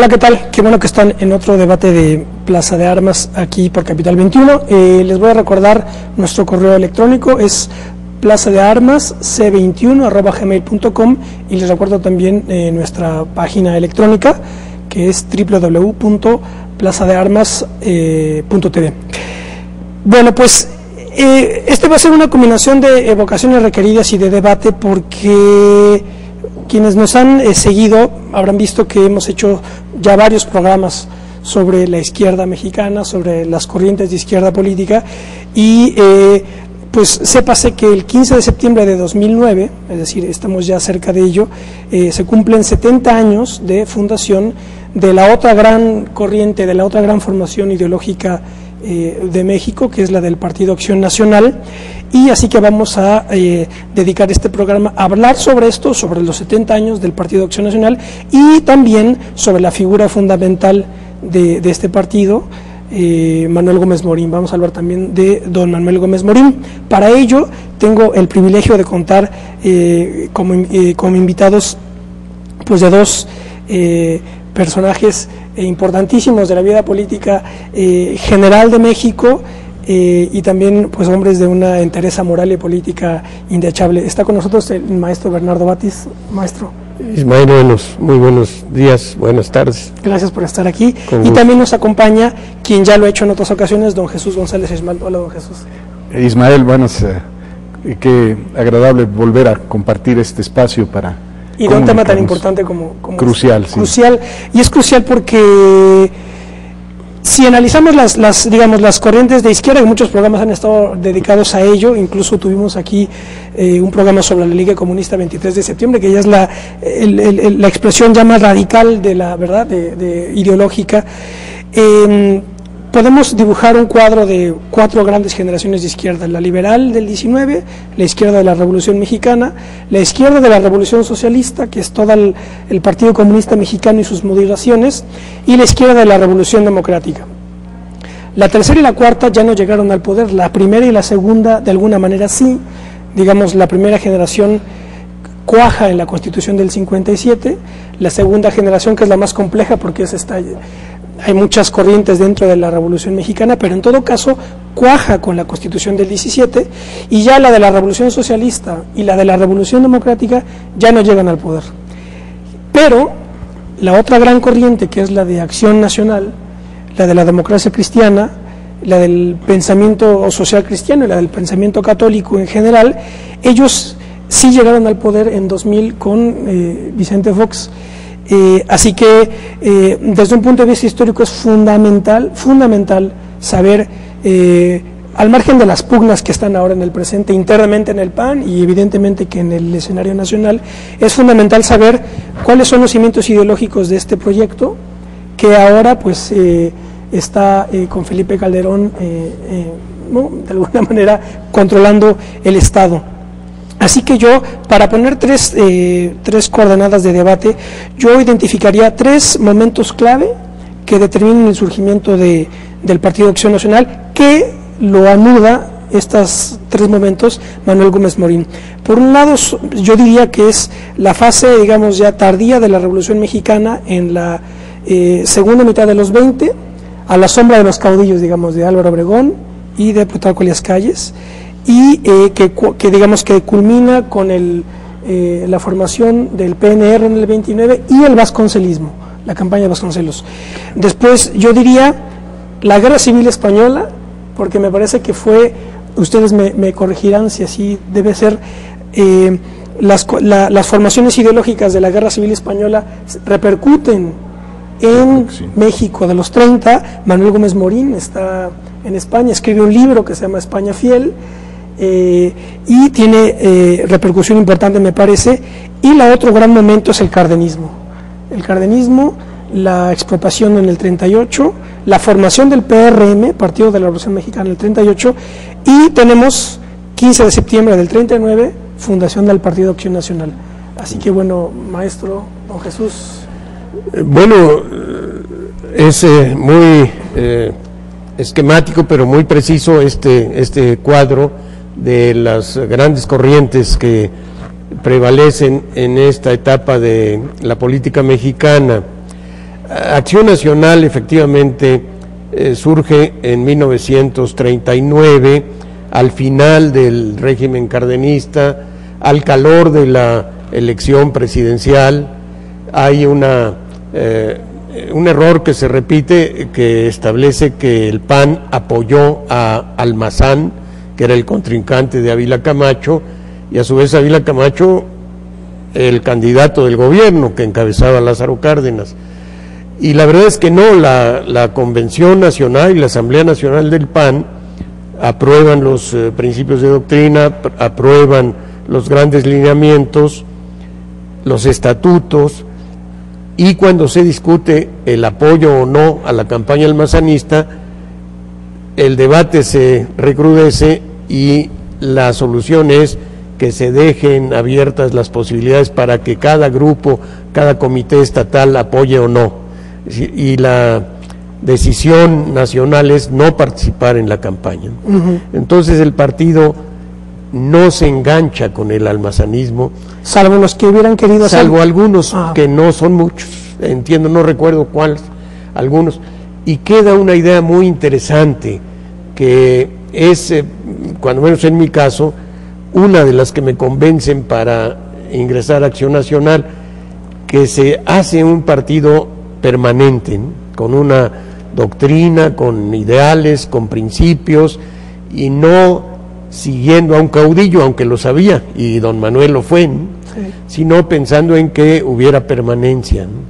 Hola, ¿qué tal? Qué bueno que están en otro debate de Plaza de Armas aquí por Capital 21. Les voy a recordar nuestro correo electrónico, es plazadearmasc21@gmail.com, y les recuerdo también nuestra página electrónica, que es www.plazadearmas.tv. Bueno, pues este va a ser una combinación de evocaciones requeridas y de debate, porque quienes nos han seguido habrán visto que hemos hecho ya varios programas sobre la izquierda mexicana, sobre las corrientes de izquierda política, y pues sépase que el 15 de septiembre de 2009, es decir, estamos ya cerca de ello, se cumplen 70 años de fundación de la otra gran corriente, de la otra gran formación ideológica de México, que es la del Partido Acción Nacional, y así que vamos a dedicar este programa a hablar sobre esto, sobre los 70 años del Partido Acción Nacional, y también sobre la figura fundamental de este partido, Manuel Gómez Morín. Vamos a hablar también de don Manuel Gómez Morín. Para ello tengo el privilegio de contar como invitados pues de dos personajes importantísimos de la vida política general de México, y también pues hombres de una entereza moral y política indechable. Está con nosotros el maestro Bernardo Batis. Maestro Ismael, muy buenos días, buenas tardes. Gracias por estar aquí. Y también nos acompaña quien ya lo ha hecho en otras ocasiones, don Jesús González Esmal. Hola, don Jesús. Ismael, qué agradable volver a compartir este espacio para... Y de un tema tan importante como crucial, sí. Crucial, y es crucial porque si analizamos las corrientes de izquierda, y muchos programas han estado dedicados a ello, incluso tuvimos aquí un programa sobre la Liga Comunista 23 de septiembre, que ya es la expresión ya más radical de la verdad, de ideológica. Podemos dibujar un cuadro de cuatro grandes generaciones de izquierda: la liberal del 19, la izquierda de la Revolución Mexicana, la izquierda de la Revolución Socialista, que es todo el Partido Comunista Mexicano y sus modulaciones, y la izquierda de la Revolución Democrática. La tercera y la cuarta ya no llegaron al poder. La primera y la segunda de alguna manera sí. Digamos, la primera generación cuaja en la Constitución del 57, la segunda generación, que es la más compleja porque hay muchas corrientes dentro de la Revolución Mexicana, pero en todo caso cuaja con la Constitución del 17, y ya la de la Revolución Socialista y la de la Revolución Democrática ya no llegan al poder. Pero la otra gran corriente, que es la de Acción Nacional, la de la democracia cristiana, la del pensamiento social cristiano y la del pensamiento católico en general, ellos sí llegaron al poder en 2000 con Vicente Fox. Así que desde un punto de vista histórico es fundamental saber, al margen de las pugnas que están ahora en el presente internamente en el PAN y evidentemente que en el escenario nacional, es fundamental saber cuáles son los cimientos ideológicos de este proyecto, que ahora pues está con Felipe Calderón de alguna manera controlando el Estado. Así que yo, para poner tres coordenadas de debate, yo identificaría tres momentos clave que determinen el surgimiento del Partido Acción Nacional, que lo anuda estos tres momentos Manuel Gómez Morín. Por un lado, yo diría que es la fase, digamos, ya tardía de la Revolución Mexicana, en la segunda mitad de los 20, a la sombra de los caudillos, digamos, de Álvaro Obregón y de Plutarco Elías Calles, y que digamos que culmina con la formación del PNR en el 29 y el vasconcelismo, la campaña de Vasconcelos. Después yo diría la Guerra Civil Española, porque me parece que fue, ustedes me corregirán si así debe ser, las formaciones ideológicas de la Guerra Civil Española repercuten en México de los 30. Manuel Gómez Morín está en España, escribe un libro que se llama España Fiel, y tiene repercusión importante, me parece. Y la otro gran momento es el cardenismo, la expropiación en el 38, la formación del PRM, Partido de la Revolución Mexicana, en el 38, y tenemos 15 de septiembre del 39, fundación del Partido Acción Nacional. Así que bueno, maestro, don Jesús. Bueno, es muy esquemático, pero muy preciso este cuadro de las grandes corrientes que prevalecen en esta etapa de la política mexicana. Acción Nacional efectivamente surge en 1939, al final del régimen cardenista, al calor de la elección presidencial. Hay un error que se repite, que establece que el PAN apoyó a Almazán, que era el contrincante de Ávila Camacho, y a su vez Ávila Camacho, el candidato del gobierno que encabezaba Lázaro Cárdenas. Y la verdad es que no, la Convención Nacional y la Asamblea Nacional del PAN aprueban los principios de doctrina, aprueban los grandes lineamientos, los estatutos, y cuando se discute el apoyo o no a la campaña almazanista, el debate se recrudece y la solución es que se dejen abiertas las posibilidades para que cada grupo, cada comité estatal apoye o no. Y la decisión nacional es no participar en la campaña. Entonces el partido no se engancha con el almazanismo, salvo los que hubieran querido hacer. Salvo algunos, que no son muchos, entiendo, no recuerdo cuáles, algunos, y queda una idea muy interesante, que es, cuando menos en mi caso, una de las que me convencen para ingresar a Acción Nacional, que se hace un partido permanente, ¿no?, con una doctrina, con ideales, con principios, y no siguiendo a un caudillo, aunque lo sabía, y don Manuel lo fue, ¿no?, sino pensando en que hubiera permanencia, ¿no?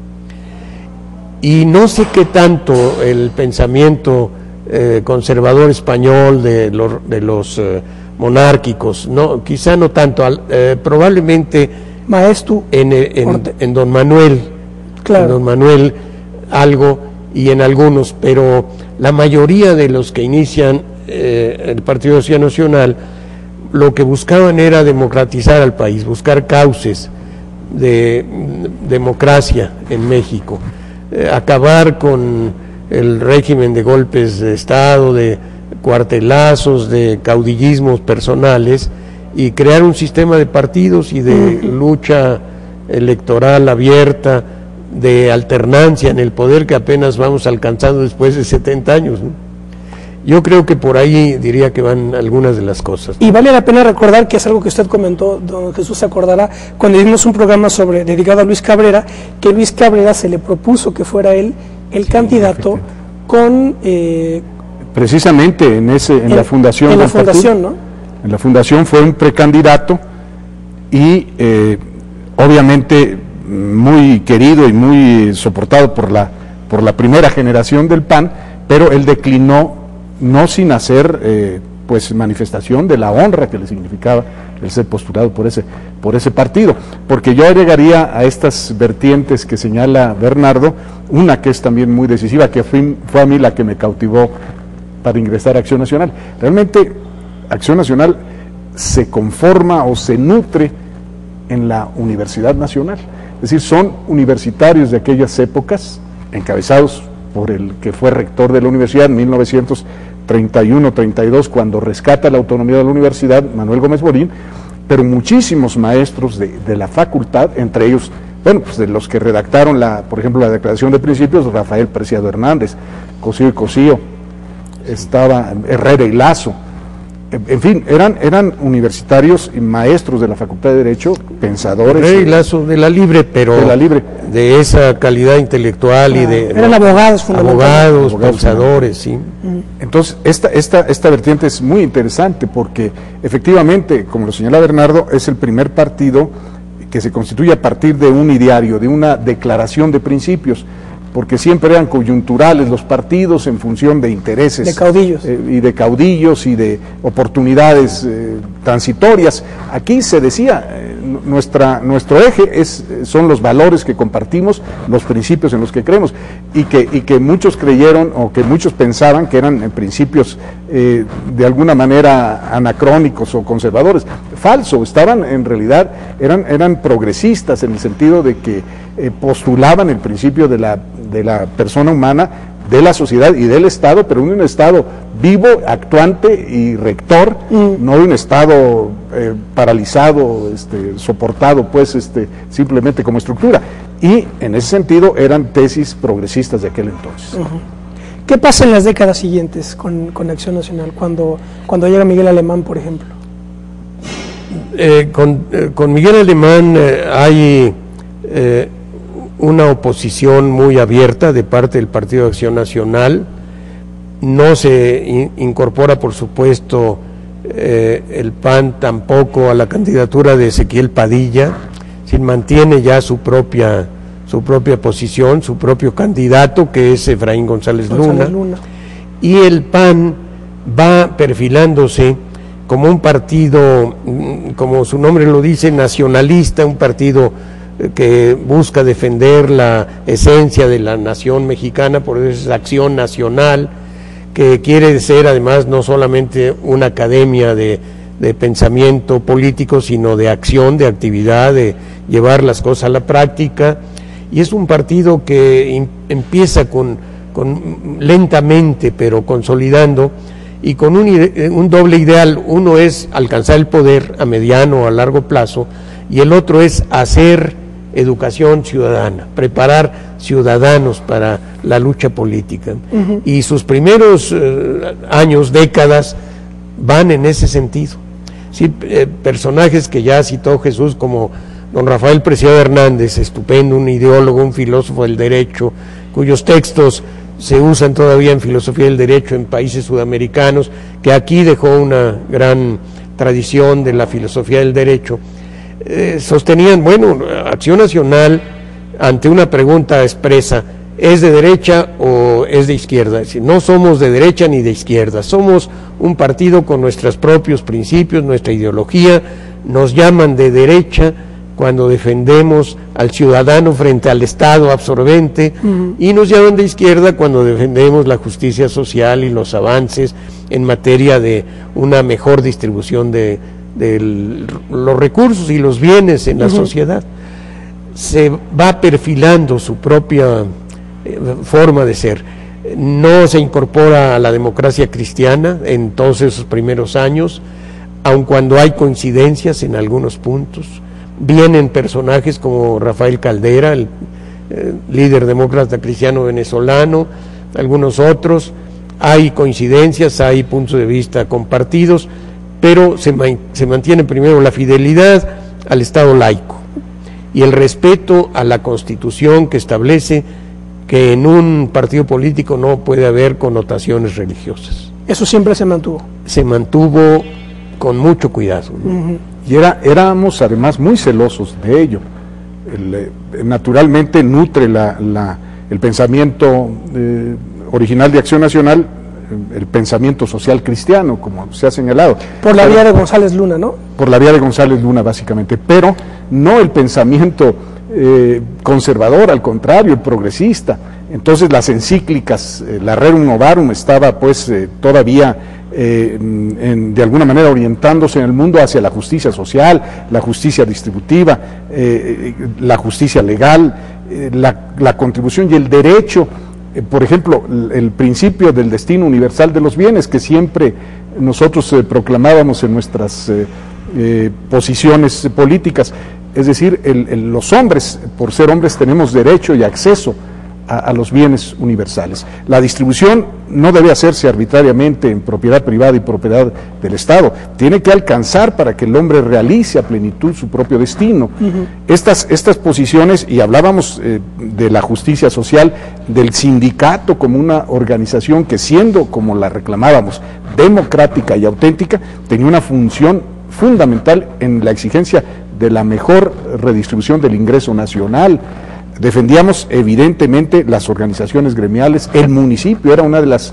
Y no sé qué tanto el pensamiento conservador español de los monárquicos, no, quizá no tanto, probablemente Maeztu en don Manuel, claro, en don Manuel algo, y en algunos, pero la mayoría de los que inician el Partido de Acción Nacional lo que buscaban era democratizar al país, buscar cauces de democracia en México, acabar con el régimen de golpes de Estado, de cuartelazos, de caudillismos personales, y crear un sistema de partidos y de lucha electoral abierta, de alternancia en el poder que apenas vamos alcanzando después de 70 años, ¿no? Yo creo que por ahí diría que van algunas de las cosas, ¿no? Y vale la pena recordar que es algo que usted comentó, don Jesús se acordará, cuando hicimos un programa dedicado a Luis Cabrera, que Luis Cabrera se le propuso que fuera él el candidato con... precisamente en la fundación. En la fundación, ¿no? En la fundación fue un precandidato y obviamente muy querido y muy soportado por la primera generación del PAN, pero él declinó, no sin hacer pues manifestación de la honra que le significaba el ser postulado por ese partido, porque yo agregaría a estas vertientes que señala Bernardo, una que es también muy decisiva, que fue a mí la que me cautivó para ingresar a Acción Nacional. Realmente Acción Nacional se conforma o se nutre en la Universidad Nacional, es decir, son universitarios de aquellas épocas, encabezados por el que fue rector de la universidad en 1931-32, cuando rescata la autonomía de la universidad, Manuel Gómez Morín, pero muchísimos maestros de la facultad, entre ellos, bueno, pues de los que redactaron, por ejemplo, la Declaración de Principios, Rafael Preciado Hernández, Cosío y Cosío, estaba Herrera y Lazo, en fin, eran universitarios y maestros de la Facultad de Derecho, pensadores. Herrera y Lazo de la Libre, pero de la Libre, de esa calidad intelectual y de... Eran abogados fundamentalmente. Abogados, pensadores, sí. Entonces, esta vertiente es muy interesante porque efectivamente, como lo señala Bernardo, es el primer partido que se constituye a partir de un ideario, de una declaración de principios, porque siempre eran coyunturales los partidos en función de intereses. De caudillos. Y de caudillos y de oportunidades transitorias. Aquí se decía, nuestro eje son los valores que compartimos, los principios en los que creemos, y que muchos creyeron o que muchos pensaban que eran principios de alguna manera anacrónicos o conservadores. Falso, en realidad, eran progresistas en el sentido de que postulaban el principio de la persona humana, de la sociedad y del Estado, pero un Estado vivo, actuante y rector, no de un Estado paralizado, soportado, pues, simplemente como estructura. y en ese sentido eran tesis progresistas de aquel entonces. ¿Qué pasa en las décadas siguientes con Acción Nacional, cuando llega Miguel Alemán, por ejemplo? Con Miguel Alemán hay una oposición muy abierta de parte del Partido de Acción Nacional. No se incorpora, por supuesto, el PAN tampoco a la candidatura de Ezequiel Padilla, se mantiene ya su propia posición, su propio candidato, que es Efraín González Luna, y el PAN va perfilándose como un partido, como su nombre lo dice, nacionalista, un partido que busca defender la esencia de la nación mexicana, por eso es Acción Nacional, que quiere ser además no solamente una academia de pensamiento político, sino de acción, de actividad, de llevar las cosas a la práctica, y es un partido que empieza lentamente, pero consolidando, y con un doble ideal. Uno es alcanzar el poder a mediano o a largo plazo, y el otro es hacer educación ciudadana, preparar ciudadanos para la lucha política. Y sus primeros años, décadas, van en ese sentido. Sí, personajes que ya citó Jesús, como don Rafael Preciado Hernández, estupendo, un ideólogo, un filósofo del derecho, cuyos textos se usan todavía en filosofía del derecho en países sudamericanos, que aquí dejó una gran tradición de la filosofía del derecho. Sostenían, bueno, Acción Nacional, ante una pregunta expresa, ¿es de derecha o es de izquierda? Es decir, no somos de derecha ni de izquierda, somos un partido con nuestros propios principios, nuestra ideología. Nos llaman de derecha cuando defendemos al ciudadano frente al Estado absorbente, y nos llaman de izquierda cuando defendemos la justicia social y los avances en materia de una mejor distribución de los recursos y los bienes en la sociedad. Se va perfilando su propia forma de ser. No se incorpora a la democracia cristiana en todos esos primeros años, aun cuando hay coincidencias en algunos puntos. Vienen personajes como Rafael Caldera, el líder demócrata cristiano venezolano, algunos otros. Hay coincidencias, hay puntos de vista compartidos, pero se mantiene primero la fidelidad al Estado laico y el respeto a la Constitución, que establece que en un partido político no puede haber connotaciones religiosas. Eso siempre se mantuvo. Se mantuvo con mucho cuidado. Y éramos además muy celosos de ello. Naturalmente nutre el pensamiento original de Acción Nacional, el pensamiento social cristiano, como se ha señalado. Por la vía de González Luna, ¿no? Por la vía de González Luna, básicamente, pero no el pensamiento conservador, al contrario, el progresista. Entonces las encíclicas, la Rerum Novarum estaba pues todavía de alguna manera orientándose en el mundo hacia la justicia social, la justicia distributiva, la justicia legal, la contribución y el derecho. Por ejemplo, el principio del destino universal de los bienes, que siempre nosotros proclamábamos en nuestras posiciones políticas. Es decir, los hombres, por ser hombres, tenemos derecho y acceso a los bienes universales. La distribución no debe hacerse arbitrariamente en propiedad privada y propiedad del Estado. Tiene que alcanzar para que el hombre realice a plenitud su propio destino. Estas posiciones, y hablábamos de la justicia social, del sindicato como una organización que, siendo, como la reclamábamos, democrática y auténtica, tenía una función fundamental en la exigencia de la mejor redistribución del ingreso nacional. Defendíamos evidentemente las organizaciones gremiales, el municipio era una de las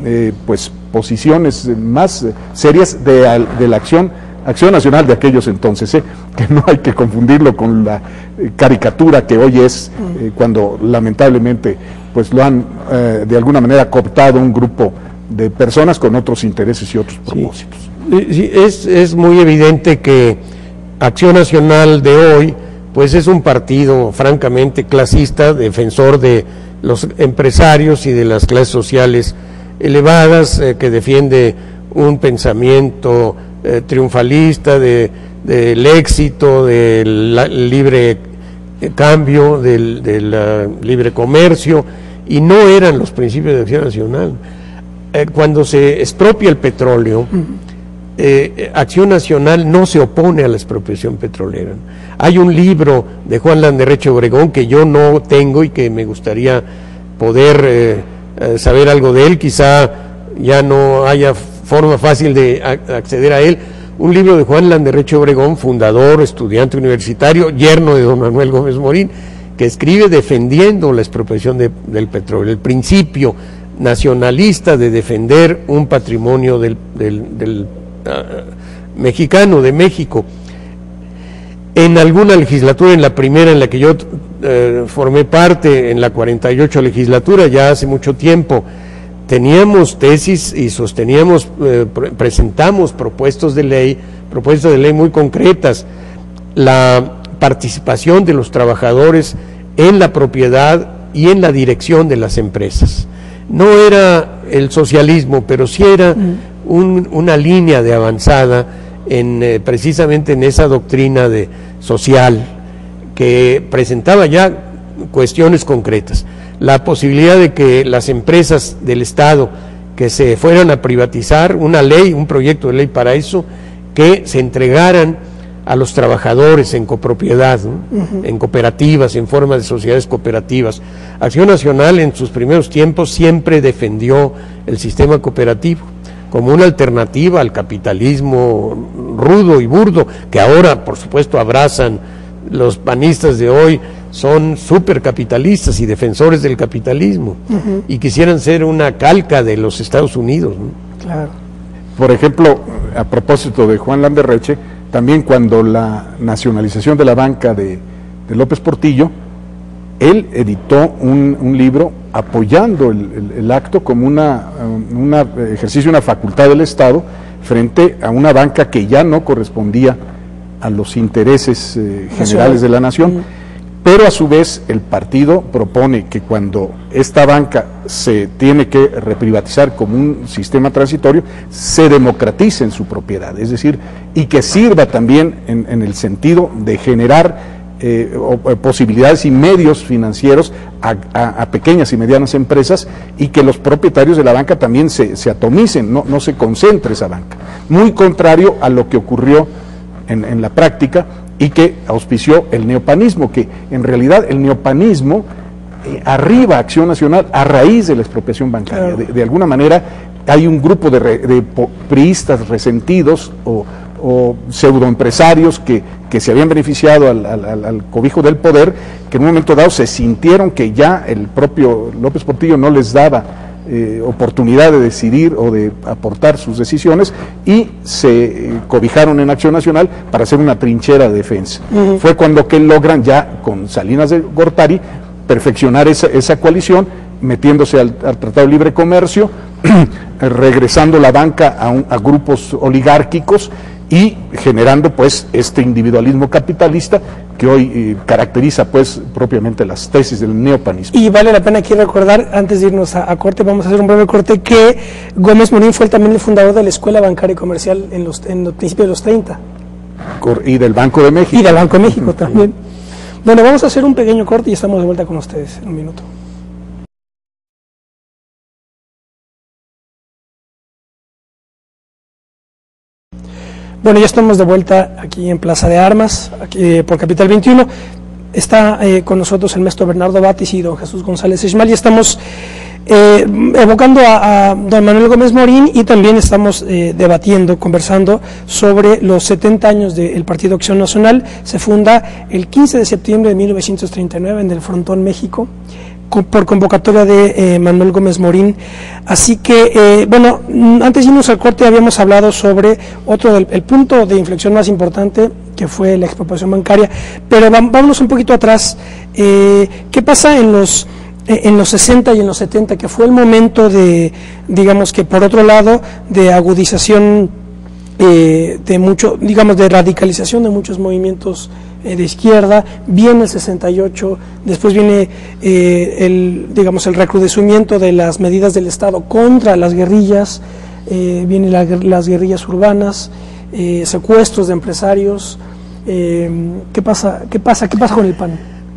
posiciones más serias de la acción nacional de aquellos entonces, que no hay que confundirlo con la caricatura que hoy es, cuando lamentablemente pues lo han de alguna manera cooptado un grupo de personas con otros intereses y otros propósitos. Sí, es muy evidente que Acción Nacional de hoy pues es un partido francamente clasista, defensor de los empresarios y de las clases sociales elevadas, que defiende un pensamiento triunfalista del éxito, del libre cambio, del libre comercio, y no eran los principios de Acción Nacional. Cuando se expropia el petróleo, Acción Nacional no se opone a la expropiación petrolera. Hay un libro de Juan Landerreche Obregón que yo no tengo y que me gustaría poder saber algo de él, quizá ya no haya forma fácil de acceder a él. Un libro de Juan Landerreche Obregón, fundador, estudiante universitario, yerno de don Manuel Gómez Morín, que escribe defendiendo la expropiación del petróleo, el principio nacionalista de defender un patrimonio del mexicano, de México. En alguna legislatura, en la primera en la que yo formé parte, en la 48 legislatura, ya hace mucho tiempo, teníamos tesis y sosteníamos, presentamos propuestas de ley muy concretas. La participación de los trabajadores en la propiedad y en la dirección de las empresas. No era el socialismo, pero sí era una línea de avanzada precisamente en esa doctrina social que presentaba ya cuestiones concretas. La posibilidad de que las empresas del Estado que se fueran a privatizar, un proyecto de ley para eso, que se entregaran a los trabajadores en copropiedad, ¿no? En cooperativas, en forma de sociedades cooperativas. Acción Nacional en sus primeros tiempos siempre defendió el sistema cooperativo como una alternativa al capitalismo rudo y burdo, que ahora, por supuesto, abrazan los panistas de hoy. Son supercapitalistas y defensores del capitalismo, y quisieran ser una calca de los Estados Unidos, ¿no? Claro. Por ejemplo, a propósito de Juan Landerreche, también cuando la nacionalización de la banca de López Portillo, él editó un libro apoyando el acto como un ejercicio, una facultad del Estado frente a una banca que ya no correspondía a los intereses generales de la nación. Pero a su vez el partido propone que cuando esta banca se tiene que reprivatizar como un sistema transitorio, se democratice en su propiedad, es decir, y que sirva también en el sentido de generar posibilidades y medios financieros a pequeñas y medianas empresas, y que los propietarios de la banca también se atomicen, no se concentre esa banca. Muy contrario a lo que ocurrió en la práctica y que auspició el neopanismo, que en realidad el neopanismo arriba Acción Nacional a raíz de la expropiación bancaria. Claro. De alguna manera hay un grupo de priistas resentidos o pseudoempresarios que se habían beneficiado al cobijo del poder, que en un momento dado se sintieron que ya el propio López Portillo no les daba oportunidad de decidir o de aportar sus decisiones, y se cobijaron en Acción Nacional para hacer una trinchera de defensa. Fue cuando que logran ya con Salinas de Gortari perfeccionar esa coalición, metiéndose al Tratado de Libre Comercio, regresando la banca a grupos oligárquicos y generando pues este individualismo capitalista que hoy caracteriza pues propiamente las tesis del neopanismo. Y vale la pena aquí recordar, antes de irnos a corte, vamos a hacer un breve corte, que Gómez Morín fue también el fundador de la Escuela Bancaria y Comercial en los principios de los 30. Y del Banco de México. Y del Banco de México también. Bueno, vamos a hacer un pequeño corte y estamos de vuelta con ustedes en un minuto. Bueno, ya estamos de vuelta aquí en Plaza de Armas, aquí por Capital 21. Está con nosotros el maestro Bernardo Batis y don Jesús González Esmal, y estamos evocando a don Manuel Gómez Morín, y también estamos debatiendo, conversando sobre los 70 años del Partido Acción Nacional. Se funda el 15 de septiembre de 1939 en el Frontón, México, por convocatoria de Manuel Gómez Morín. Así que, bueno, antes de irnos al corte habíamos hablado sobre el punto de inflexión más importante, que fue la expropiación bancaria, pero vámonos un poquito atrás. ¿Qué pasa en los 60 y en los 70, que fue el momento de, digamos que por otro lado, de agudización de mucho, digamos, de radicalización de muchos movimientos de izquierda? Viene el 68, después viene el recrudecimiento de las medidas del Estado contra las guerrillas, vienen las guerrillas urbanas, secuestros de empresarios. ¿Qué pasa con el PAN?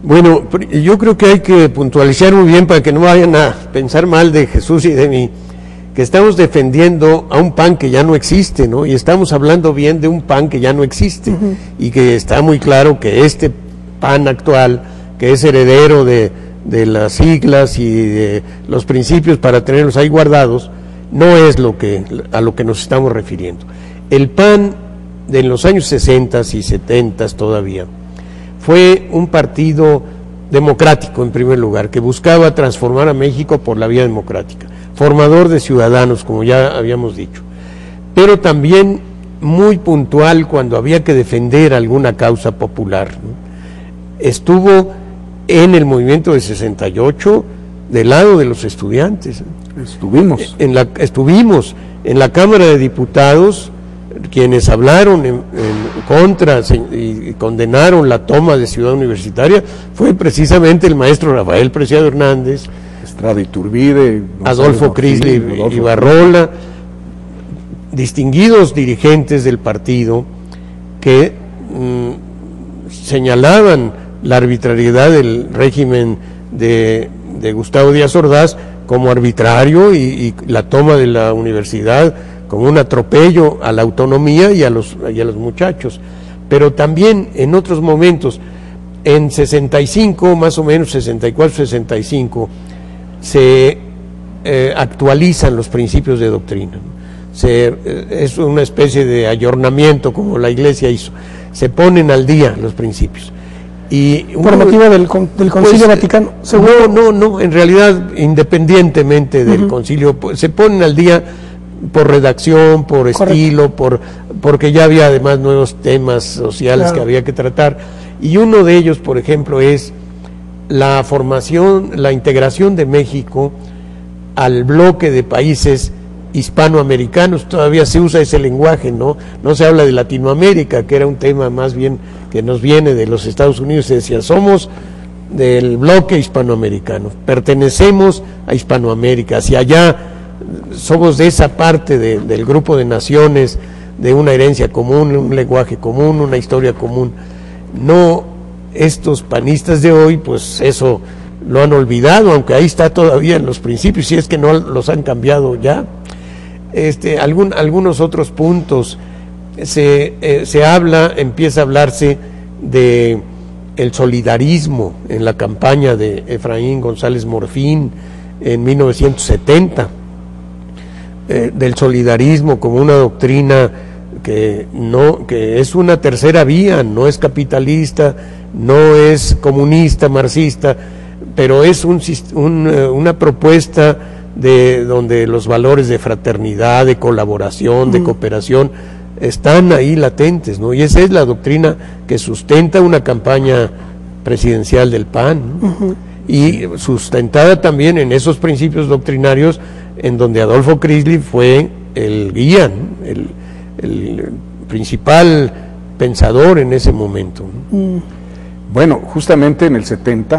Bueno, yo creo que hay que puntualizar muy bien para que no vayan a pensar mal de Jesús y de mí, que estamos defendiendo a un PAN que ya no existe, ¿no? Y estamos hablando bien de un PAN que ya no existe, y que está muy claro que este PAN actual, que es heredero de las siglas y de los principios para tenerlos ahí guardados, no es a lo que nos estamos refiriendo. El PAN de los años 60 y 70 todavía fue un partido democrático en primer lugar, que buscaba transformar a México por la vía democrática, formador de ciudadanos, como ya habíamos dicho, pero también muy puntual cuando había que defender alguna causa popular, ¿no? Estuvo en el movimiento de 68 del lado de los estudiantes. Estuvimos en la Cámara de Diputados. Quienes hablaron en contra y condenaron la toma de Ciudad Universitaria fue precisamente el maestro Rafael Preciado Hernández, Estrada Iturbide, Adolfo Crisli Ibarrola, distinguidos dirigentes del partido que señalaban la arbitrariedad del régimen de Gustavo Díaz Ordaz como arbitrario y la toma de la universidad como un atropello a la autonomía y a los muchachos. Pero también en otros momentos, en 65, más o menos 64, 65, se actualizan los principios de doctrina. Es una especie de ayornamiento como la Iglesia hizo. Se ponen al día los principios. Y por motivo del Concilio Vaticano II. No, en realidad, independientemente del concilio, se ponen al día por redacción, por estilo, porque ya había además nuevos temas sociales que había que tratar, y uno de ellos, por ejemplo, es la integración de México al bloque de países hispanoamericanos. Todavía se usa ese lenguaje, no se habla de Latinoamérica, que era un tema más bien que nos viene de los Estados Unidos. Se decía, somos del bloque hispanoamericano, pertenecemos a Hispanoamérica, hacia allá somos de esa parte del grupo de naciones, de una herencia común, un lenguaje común, una historia común. No, estos panistas de hoy, pues eso lo han olvidado, aunque ahí está todavía en los principios, si es que no los han cambiado ya. Algunos otros puntos, empieza a hablarse de el solidarismo en la campaña de Efraín González Morfín en 1970, del solidarismo como una doctrina que es una tercera vía, no es capitalista, no es comunista, marxista, pero es una propuesta donde los valores de fraternidad, de colaboración, de cooperación están ahí latentes, ¿no? Y esa es la doctrina que sustenta una campaña presidencial del PAN, ¿no? Y sustentada también en esos principios doctrinarios en donde Adolfo Crisli fue el guía, ¿no? el principal pensador en ese momento, ¿no? Bueno, justamente en el 70,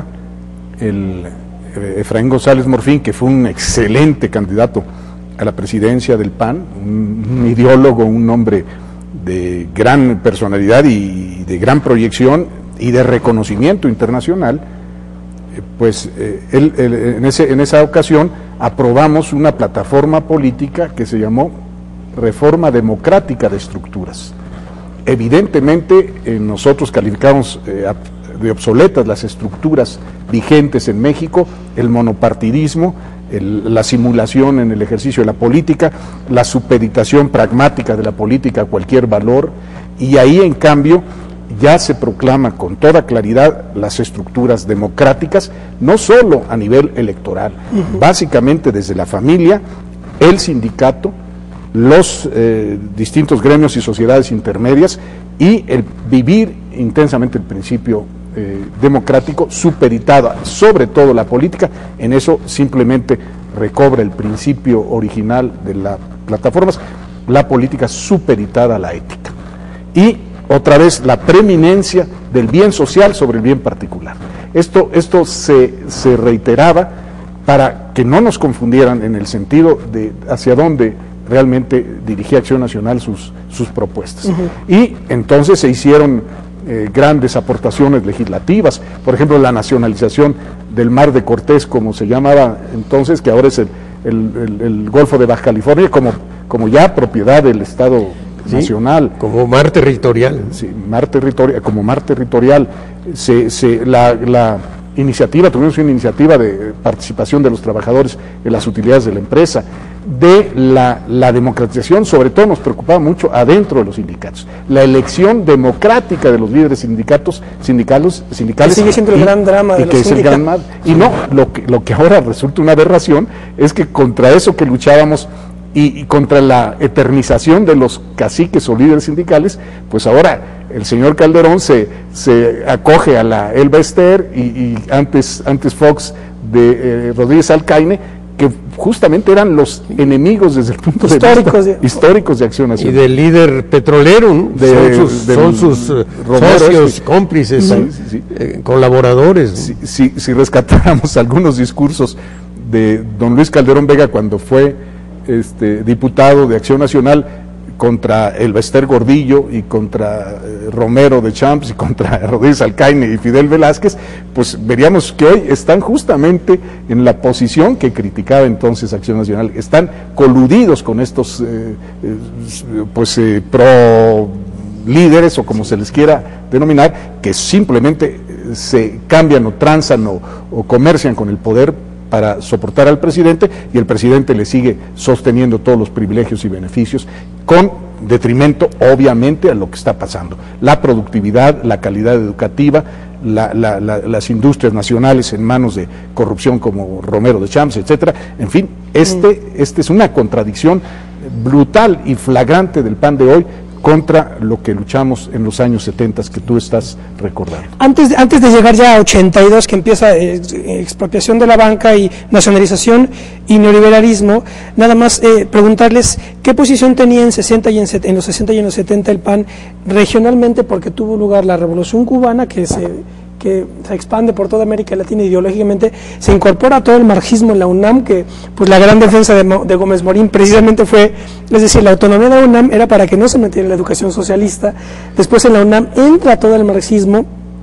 Efraín González Morfín, que fue un excelente candidato a la presidencia del PAN, un ideólogo, un hombre de gran personalidad y de gran proyección y de reconocimiento internacional, pues en esa ocasión aprobamos una plataforma política que se llamó Reforma Democrática de Estructuras. Evidentemente nosotros calificamos de obsoletas las estructuras vigentes en México, el monopartidismo, la simulación en el ejercicio de la política, la supeditación pragmática de la política a cualquier valor, y ahí en cambio ya se proclama con toda claridad las estructuras democráticas, no solo a nivel electoral, básicamente desde la familia, el sindicato, los distintos gremios y sociedades intermedias, y el vivir intensamente el principio democrático supeditado sobre todo la política. En eso simplemente recobra el principio original de las plataformas, la política supeditada a la ética. Y otra vez la preeminencia del bien social sobre el bien particular. Esto se reiteraba para que no nos confundieran en el sentido de hacia dónde realmente dirigía Acción Nacional sus propuestas. Y entonces se hicieron grandes aportaciones legislativas, por ejemplo la nacionalización del Mar de Cortés, como se llamaba entonces, que ahora es el Golfo de Baja California, como ya propiedad del Estado nacional. Como mar territorial. Sí, como mar territorial. La iniciativa, tuvimos una iniciativa de participación de los trabajadores en las utilidades de la empresa, de la democratización, sobre todo nos preocupaba mucho adentro de los sindicatos, la elección democrática de los líderes sindicales. Que sigue siendo el gran drama de los sindicatos. Y no, lo que ahora resulta una aberración es que contra eso que luchábamos y contra la eternización de los caciques o líderes sindicales, pues ahora el señor Calderón se acoge a la Elba Ester y antes Fox de Rodríguez Alcaine, que justamente eran los enemigos desde el punto de vista históricos de Acción Nacional. Y del líder petrolero, ¿no? Son sus socios, cómplices, colaboradores. Si rescatáramos algunos discursos de don Luis Calderón Vega cuando fue diputado de Acción Nacional contra Elba Ester Gordillo y contra Romero de Champs y contra Rodríguez Alcaine y Fidel Velázquez, pues veríamos que hoy están justamente en la posición que criticaba entonces Acción Nacional, están coludidos con estos pro líderes o como se les quiera denominar, que simplemente se cambian o transan o comercian con el poder para soportar al presidente, y el presidente le sigue sosteniendo todos los privilegios y beneficios, con detrimento obviamente a lo que está pasando, la productividad, la calidad educativa, las industrias nacionales en manos de corrupción como Romero de Champs, etcétera. En fin, este es una contradicción brutal y flagrante del PAN de hoy contra lo que luchamos en los años 70 que tú estás recordando. Antes de llegar ya a 82, que empieza expropiación de la banca y nacionalización y neoliberalismo, nada más preguntarles qué posición tenía en los 60 y en los 70 el PAN regionalmente, porque tuvo lugar la Revolución Cubana, que se expande por toda América Latina ideológicamente, se incorpora todo el marxismo en la UNAM, que pues la gran defensa de Gómez Morín precisamente fue, es decir, la autonomía de la UNAM era para que no se metiera en la educación socialista. Después en la UNAM entra todo el marxismo,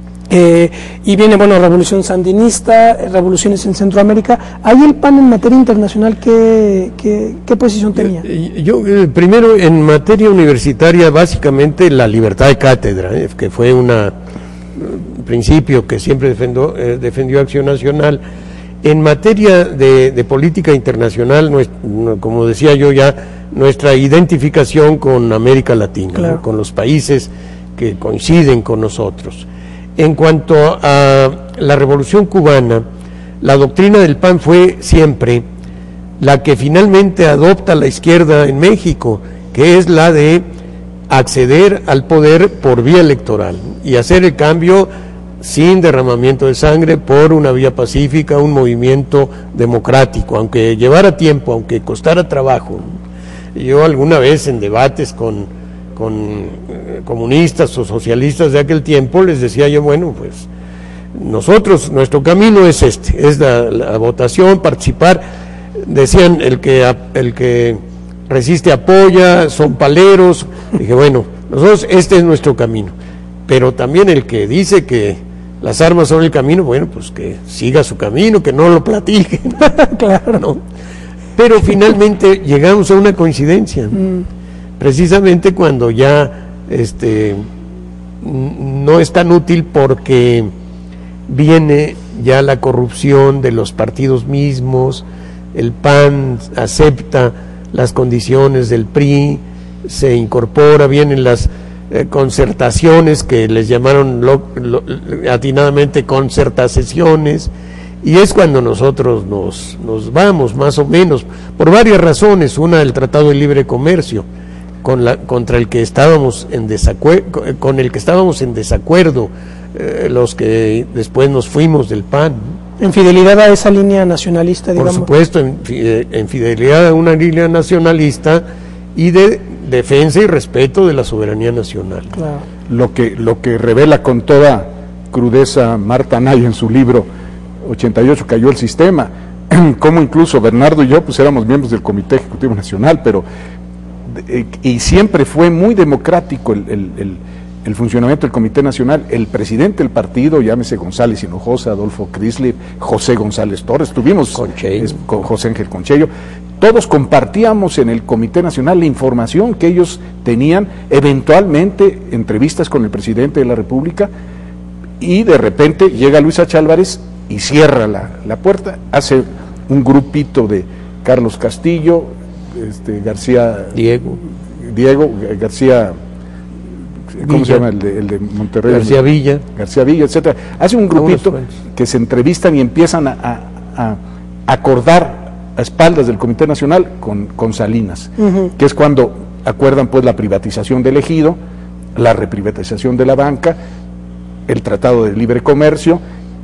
y viene, revolución sandinista, revoluciones en Centroamérica. Ahí el PAN en materia internacional, ¿qué posición tenía? Yo primero, en materia universitaria, básicamente la libertad de cátedra, que fue un principio que siempre defendió Acción Nacional. En materia de política internacional, como decía yo ya, nuestra identificación con América Latina, claro, ¿no? Con los países que coinciden con nosotros. En cuanto a la Revolución Cubana, la doctrina del PAN fue siempre la que finalmente adopta la izquierda en México, que es la de acceder al poder por vía electoral y hacer el cambio sin derramamiento de sangre por una vía pacífica, un movimiento democrático, aunque llevara tiempo, aunque costara trabajo. Yo alguna vez en debates con comunistas o socialistas de aquel tiempo les decía yo, pues nuestro camino es es la votación, participar. Decían, el que resiste apoya, son paleros. Dije, nosotros este es nuestro camino, pero también el que dice que las armas son el camino, pues que siga su camino, que no lo platique. Claro, ¿no? Pero finalmente llegamos a una coincidencia, precisamente cuando ya no es tan útil, porque viene ya la corrupción de los partidos mismos, el PAN acepta las condiciones del PRI, se incorpora, vienen las concertaciones, que les llamaron atinadamente concertasesiones, y es cuando nosotros nos vamos, más o menos, por varias razones. Una, el Tratado de Libre Comercio, contra el que estábamos en desacuerdo, los que después nos fuimos del PAN. En fidelidad a esa línea nacionalista, digamos. Por supuesto, en fidelidad a una línea nacionalista y de defensa y respeto de la soberanía nacional. Claro. Lo que revela con toda crudeza Marta Anaya en su libro 88 cayó el sistema, como incluso Bernardo y yo pues éramos miembros del Comité Ejecutivo Nacional, pero y siempre fue muy democrático el funcionamiento del Comité Nacional, el presidente del partido, llámese González Hinojosa, Adolfo Crisler, José González Torres, tuvimos con José Ángel Conchello, todos compartíamos en el Comité Nacional la información que ellos tenían, eventualmente entrevistas con el presidente de la República, y de repente llega Luis H. Álvarez y cierra la puerta, hace un grupito de Carlos Castillo, Diego García, ¿cómo Villa. se llama? El de Monterrey. García Villa, etcétera. Hace un grupito que se entrevistan y empiezan a acordar a espaldas del Comité Nacional con Salinas, que es cuando acuerdan pues la privatización del ejido, la reprivatización de la banca, el Tratado de Libre Comercio,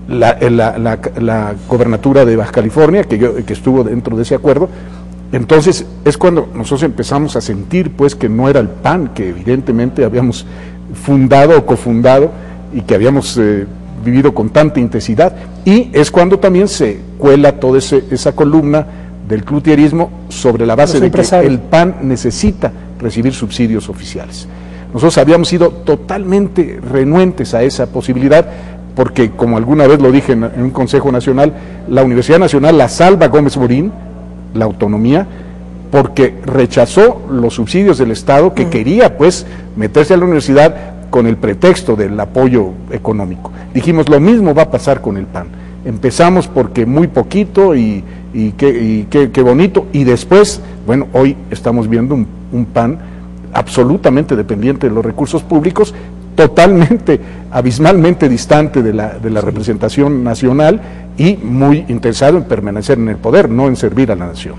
la gobernatura de Baja California, que estuvo dentro de ese acuerdo. Entonces es cuando nosotros empezamos a sentir pues que no era el PAN que evidentemente habíamos fundado o cofundado y que habíamos vivido con tanta intensidad, y es cuando también se cuela toda esa columna del cloutierismo sobre la base de que el PAN necesita recibir subsidios oficiales. Nosotros habíamos sido totalmente renuentes a esa posibilidad, porque como alguna vez lo dije en un Consejo Nacional, la Universidad Nacional la salva Gómez Morín, la autonomía, porque rechazó los subsidios del Estado que quería pues meterse a la universidad con el pretexto del apoyo económico. Dijimos, lo mismo va a pasar con el PAN. Empezamos porque muy poquito y qué bonito, y después, bueno, hoy estamos viendo un PAN absolutamente dependiente de los recursos públicos, totalmente, abismalmente distante de la representación nacional y muy interesado en permanecer en el poder, no en servir a la nación.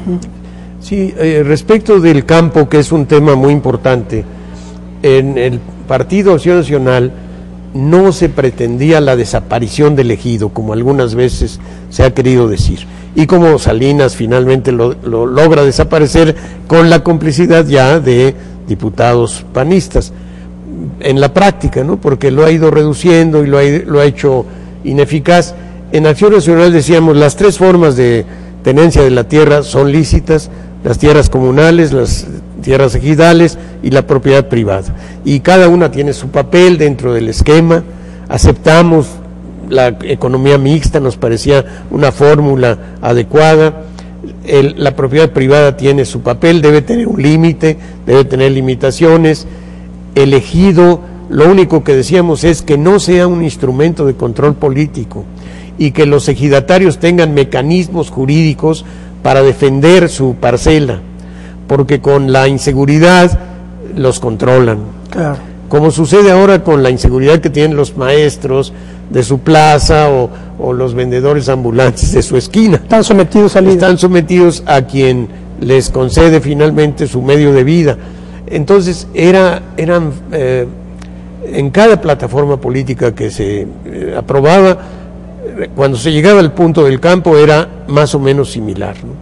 Sí, respecto del campo, que es un tema muy importante, en el Partido Acción Nacional no se pretendía la desaparición del ejido, como algunas veces se ha querido decir, y como Salinas finalmente lo logra desaparecer con la complicidad ya de diputados panistas, en la práctica, ¿no? Porque lo ha ido reduciendo y lo ha hecho ineficaz. En Acción Nacional decíamos, las tres formas de tenencia de la tierra son lícitas: las tierras comunales, las tierras ejidales y la propiedad privada, y cada una tiene su papel dentro del esquema. Aceptamos la economía mixta, nos parecía una fórmula adecuada. La propiedad privada tiene su papel, debe tener un límite, debe tener limitaciones. El ejido, lo único que decíamos es que no sea un instrumento de control político y que los ejidatarios tengan mecanismos jurídicos para defender su parcela, porque con la inseguridad los controlan. Claro. Como sucede ahora con la inseguridad que tienen los maestros de su plaza o los vendedores ambulantes de su esquina. Están sometidos al líder. Están sometidos a quien les concede finalmente su medio de vida. Entonces eran en cada plataforma política que se aprobaba, cuando se llegaba al punto del campo era más o menos similar, ¿no?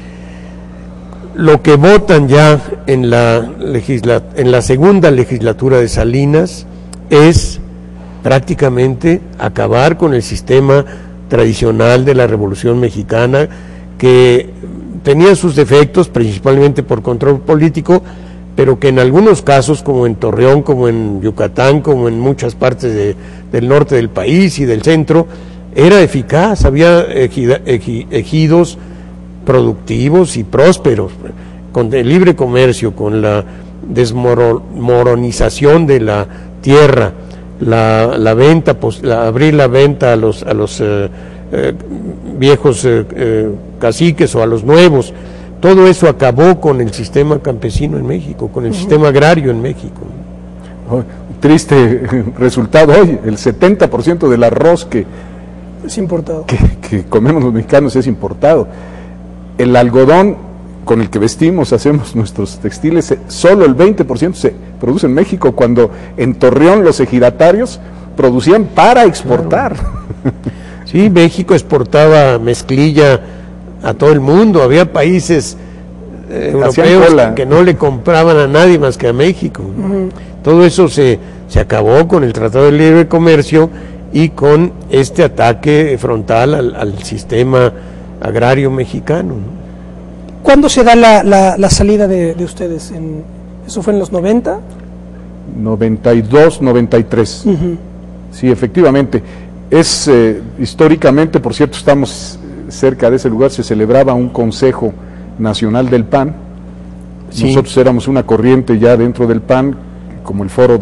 Lo que votan ya en la segunda legislatura de Salinas es prácticamente acabar con el sistema tradicional de la Revolución Mexicana, que tenía sus defectos, principalmente por control político, pero que en algunos casos, como en Torreón, como en Yucatán, como en muchas partes del norte del país y del centro, era eficaz. Había ejidos productivos y prósperos, con el libre comercio, con la desmoronización de la tierra, la venta, abrir la venta a los viejos caciques o a los nuevos. Todo eso acabó con el sistema campesino en México, con el sistema agrario en México. Triste resultado hoy, el 70% del arroz que comemos los mexicanos es importado. El algodón con el que vestimos, hacemos nuestros textiles, solo el 20% se produce en México, cuando en Torreón los ejidatarios producían para exportar. Claro. Sí, México exportaba mezclilla a todo el mundo. Había países europeos que no le compraban a nadie más que a México. Todo eso se acabó con el Tratado de Libre Comercio y con este ataque frontal al sistema agrario mexicano, ¿no? ¿Cuándo se da la salida de ustedes? ¿Eso fue en los 90? 92, 93. Sí, efectivamente. Es históricamente, por cierto, estamos cerca de ese lugar, se celebraba un Consejo Nacional del PAN. Sí. Nosotros éramos una corriente ya dentro del PAN, como el Foro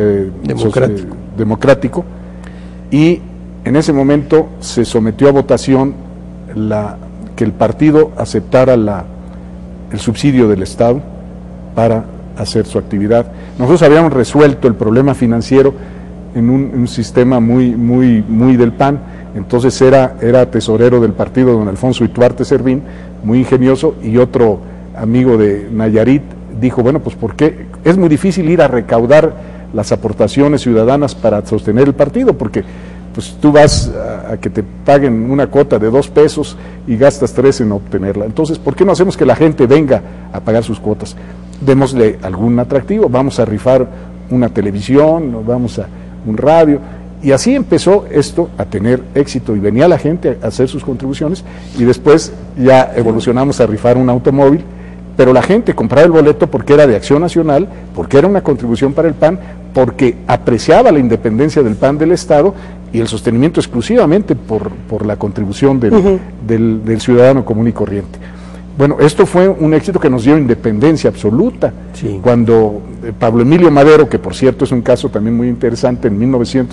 Democrático, y en ese momento se sometió a votación que el partido aceptara el subsidio del Estado para hacer su actividad. Nosotros habíamos resuelto el problema financiero en un sistema muy del PAN. Entonces era tesorero del partido don Alfonso Ituarte Servín, muy ingenioso, y otro amigo de Nayarit dijo, bueno, pues ¿por qué? Es muy difícil ir a recaudar las aportaciones ciudadanas para sostener el partido, porque pues tú vas a que te paguen una cuota de 2 pesos y gastas 3 en obtenerla. Entonces, ¿por qué no hacemos que la gente venga a pagar sus cuotas? Démosle algún atractivo, vamos a rifar una televisión, vamos a un radio, y así empezó esto a tener éxito, y venía la gente a hacer sus contribuciones, y después ya evolucionamos a rifar un automóvil, pero la gente compraba el boleto porque era de Acción Nacional, porque era una contribución para el PAN, porque apreciaba la independencia del PAN del Estado y el sostenimiento exclusivamente por la contribución del ciudadano común y corriente. Bueno, esto fue un éxito que nos dio independencia absoluta. Sí. Cuando Pablo Emilio Madero, que por cierto es un caso también muy interesante, en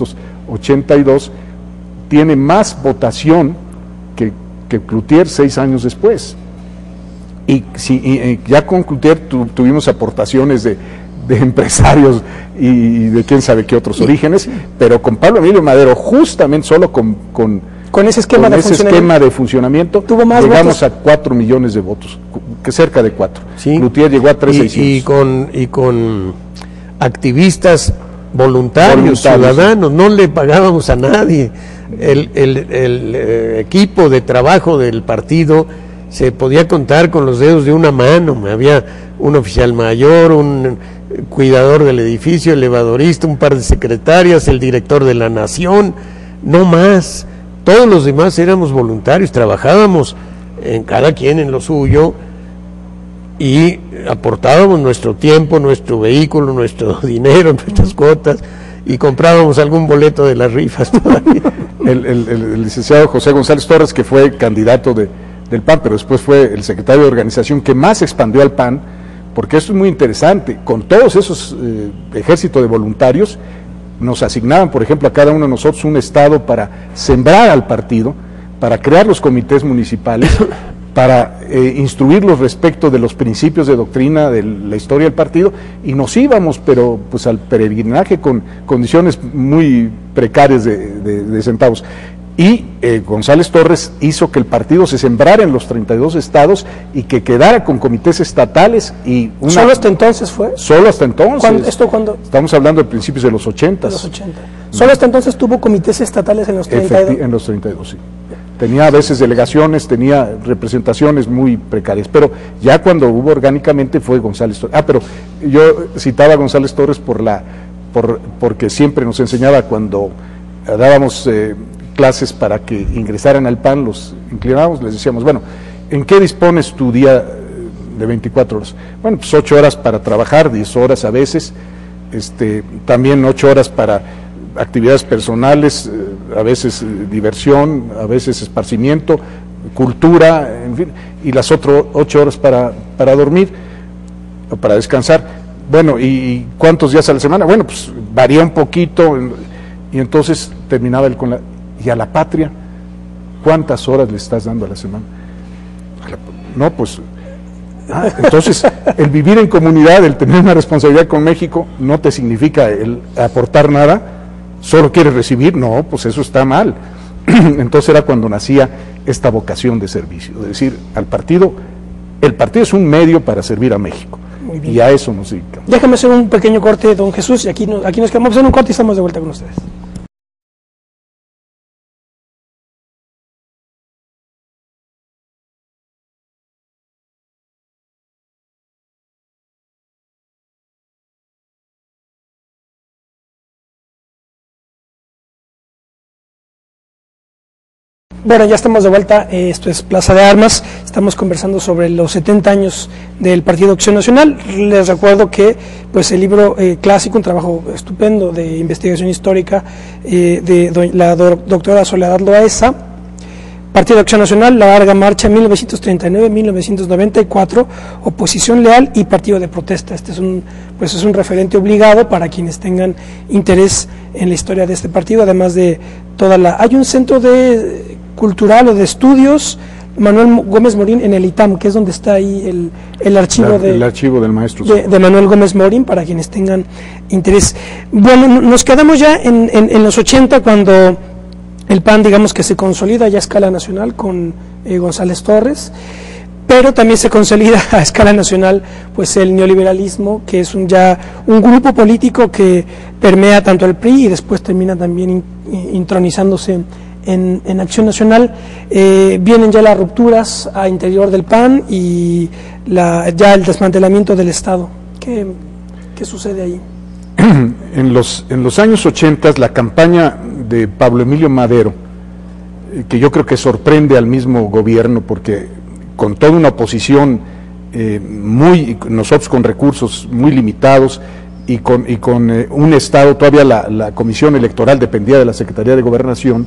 1982, tiene más votación que Cloutier 6 años después. Y ya con Cloutier tuvimos aportaciones de empresarios y de quién sabe qué otros orígenes, pero con Pablo Emilio Madero, justamente solo con ese esquema de funcionamiento, llegamos a 4 millones de votos, que cerca de 4. Sí. Cloutier llegó a 3,600. Y con activistas voluntarios, ciudadanos, no le pagábamos a nadie. El equipo de trabajo del partido se podía contar con los dedos de una mano. Había un oficial mayor, un cuidador del edificio, elevadorista, un par de secretarias, el director de la Nación, no más. Todos los demás éramos voluntarios, trabajábamos en cada quien en lo suyo y aportábamos nuestro tiempo, nuestro vehículo, nuestro dinero, nuestras cuotas, y comprábamos algún boleto de las rifas todavía. El licenciado José González Torres, que fue candidato del PAN, pero después fue el secretario de organización que más expandió al PAN, porque esto es muy interesante, con todos esos ejércitos de voluntarios, nos asignaban, por ejemplo, a cada uno de nosotros un estado para sembrar al partido, para crear los comités municipales, para instruirlos respecto de los principios de doctrina de la historia del partido, y nos íbamos, pero pues al peregrinaje con condiciones muy precarias de centavos. Y González Torres hizo que el partido se sembrara en los 32 estados y que quedara con comités estatales. ¿Solo hasta entonces fue? Solo hasta entonces. ¿Esto cuándo? Estamos hablando de principios de los 80. De los 80. ¿Solo hasta entonces tuvo comités estatales en los 32? En los 32, sí. Tenía a veces delegaciones, tenía representaciones muy precarias, pero ya cuando hubo orgánicamente fue González Torres. Pero yo citaba a González Torres porque siempre nos enseñaba cuando dábamos clases para que ingresaran al PAN, los inclinábamos, les decíamos, bueno, ¿en qué dispones tu día de 24 horas? Bueno, pues 8 horas para trabajar, 10 horas a veces, también 8 horas para actividades personales, a veces diversión, a veces esparcimiento, cultura, en fin, y las otras 8 horas para dormir o para descansar. Bueno, ¿y cuántos días a la semana? Bueno, pues varía un poquito, y entonces terminaba él con ¿y a la patria? ¿Cuántas horas le estás dando a la semana? No, pues entonces el vivir en comunidad, el tener una responsabilidad con México, no te significa el aportar nada, solo quieres recibir. No, pues eso está mal. Entonces era cuando nacía esta vocación de servicio, es decir, el partido es un medio para servir a México, y a eso nos dedicamos. Déjame hacer un pequeño corte, don Jesús, y aquí nos quedamos en un corte y estamos de vuelta con ustedes. Bueno, ya estamos de vuelta, esto es Plaza de Armas, estamos conversando sobre los 70 años del Partido Acción Nacional. Les recuerdo que pues el libro clásico, un trabajo estupendo de investigación histórica de la doctora Soledad Loaesa, Partido de Acción Nacional, la larga marcha 1939-1994, oposición leal y partido de protesta. Este es un referente obligado para quienes tengan interés en la historia de este partido, además de hay un centro cultural o de estudios Manuel Gómez Morín en el ITAM, que es donde está ahí el archivo el archivo del maestro de Manuel Gómez Morín, para quienes tengan interés. Bueno, nos quedamos ya en los 80, cuando el PAN, digamos que se consolida ya a escala nacional con González Torres, pero también se consolida a escala nacional pues el neoliberalismo, que es ya un grupo político que permea tanto el PRI y después termina también intronizándose en Acción Nacional. Vienen ya las rupturas a interior del PAN y ya el desmantelamiento del Estado. ¿Qué sucede ahí? En los años 80, la campaña de Pablo Emilio Madero, que yo creo que sorprende al mismo gobierno, porque con toda una oposición nosotros con recursos muy limitados y con un Estado, todavía la Comisión Electoral dependía de la Secretaría de Gobernación,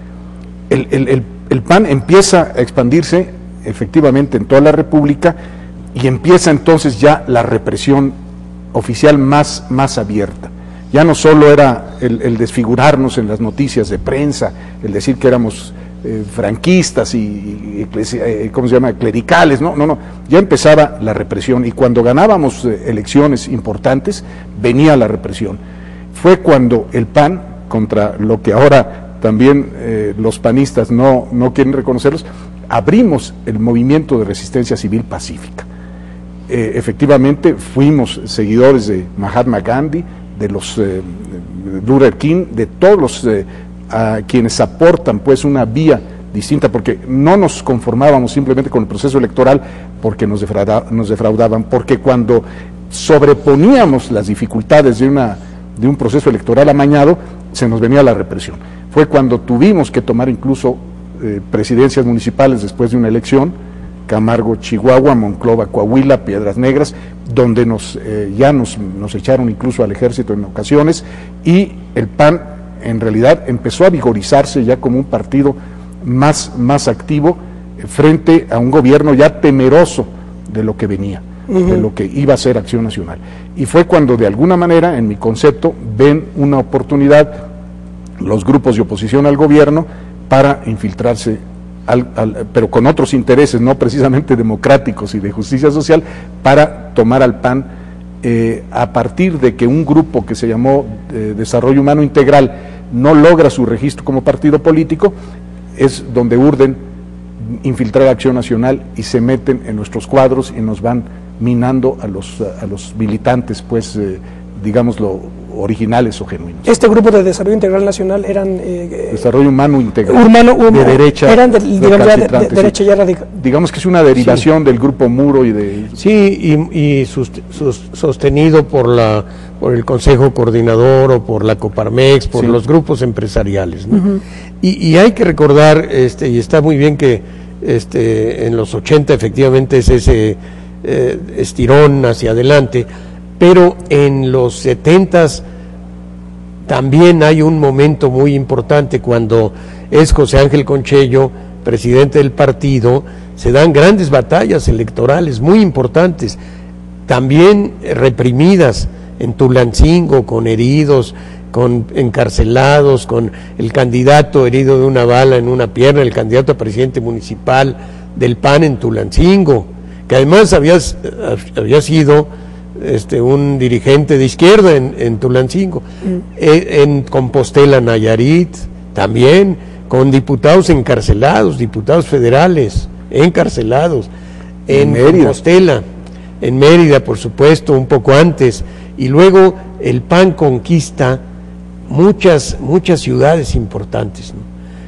el PAN empieza a expandirse efectivamente en toda la República, y empieza entonces ya la represión oficial más abierta. Ya no solo era el desfigurarnos en las noticias de prensa, el decir que éramos franquistas y ¿cómo se llama?, clericales, no, ya empezaba la represión, y cuando ganábamos elecciones importantes, venía la represión. Fue cuando el PAN, contra lo que ahora también los panistas no quieren reconocerlos, abrimos el movimiento de resistencia civil pacífica. Efectivamente fuimos seguidores de Mahatma Gandhi, de los Luther King, de todos los a quienes aportan pues una vía distinta, porque no nos conformábamos simplemente con el proceso electoral porque nos defraudaban, porque cuando sobreponíamos las dificultades de un proceso electoral amañado, se nos venía la represión. Fue cuando tuvimos que tomar incluso presidencias municipales después de una elección: Camargo, Chihuahua; Monclova, Coahuila; Piedras Negras, donde nos echaron incluso al ejército en ocasiones, y el PAN en realidad empezó a vigorizarse ya como un partido más activo frente a un gobierno ya temeroso de lo que venía, de lo que iba a ser Acción Nacional. Y fue cuando, de alguna manera, en mi concepto, ven una oportunidad los grupos de oposición al gobierno para infiltrarse pero con otros intereses, no precisamente democráticos y de justicia social, para tomar al PAN a partir de que un grupo que se llamó Desarrollo Humano Integral no logra su registro como partido político. Es donde urden infiltrar Acción Nacional y se meten en nuestros cuadros y nos van minando a los militantes, pues digámoslo, originales o genuinos. Este grupo de Desarrollo Integral Nacional eran Desarrollo Humano Integral, de derecha, eran de derecha ya radical. Digamos que es una derivación del Grupo Muro y de... Sí, y sostenido por el Consejo Coordinador o por la Coparmex, por los grupos empresariales, ¿no? Y hay que recordar, y está muy bien que en los 80 efectivamente es ese estirón hacia adelante, pero en los 70s también hay un momento muy importante cuando es José Ángel Conchello presidente del partido. Se dan grandes batallas electorales muy importantes, también reprimidas, en Tulancingo, con heridos, con encarcelados, con el candidato herido de una bala en una pierna, el candidato a presidente municipal del PAN en Tulancingo, que además había sido un dirigente de izquierda en Tulancingo. En Compostela, Nayarit, también con diputados encarcelados, diputados federales encarcelados, en Compostela, en Mérida, por supuesto, un poco antes, y luego el PAN conquista muchas ciudades importantes, ¿no?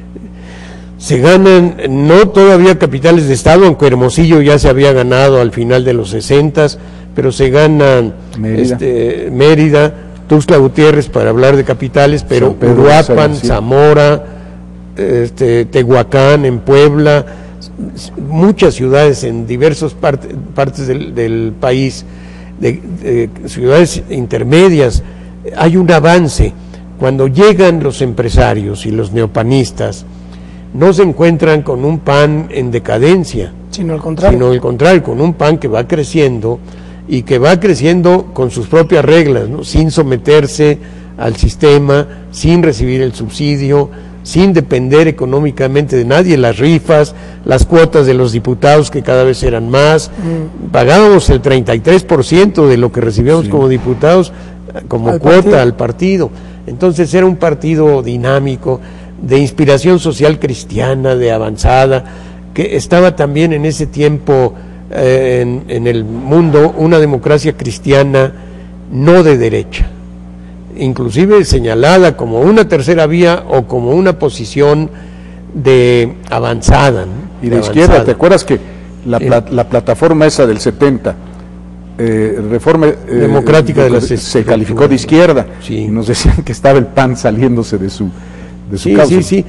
Se ganan, no todavía capitales de estado, aunque Hermosillo ya se había ganado al final de los 60s, pero se ganan Mérida, Tuxtla Gutiérrez, para hablar de capitales, pero Uruapan, Zamora, Tehuacán en Puebla, muchas ciudades en diversas partes del país, de ciudades intermedias, hay un avance. Cuando llegan los empresarios y los neopanistas, no se encuentran con un PAN en decadencia, sino al contrario, con un PAN que va creciendo y que va creciendo con sus propias reglas, ¿no? Sin someterse al sistema, sin recibir el subsidio, sin depender económicamente de nadie, las rifas, las cuotas de los diputados que cada vez eran más, pagábamos el 33% de lo que recibíamos como diputados como cuota al partido. Entonces era un partido dinámico, de inspiración social cristiana, de avanzada, que estaba también en ese tiempo en el mundo una democracia cristiana no de derecha, inclusive señalada como una tercera vía o como una posición de avanzada, ¿no? Y de izquierda, ¿te acuerdas que la plataforma esa del 70, Reforma Democrática de las se calificó de izquierda, sí, y nos decían que estaba el PAN saliéndose de su causa? Sí.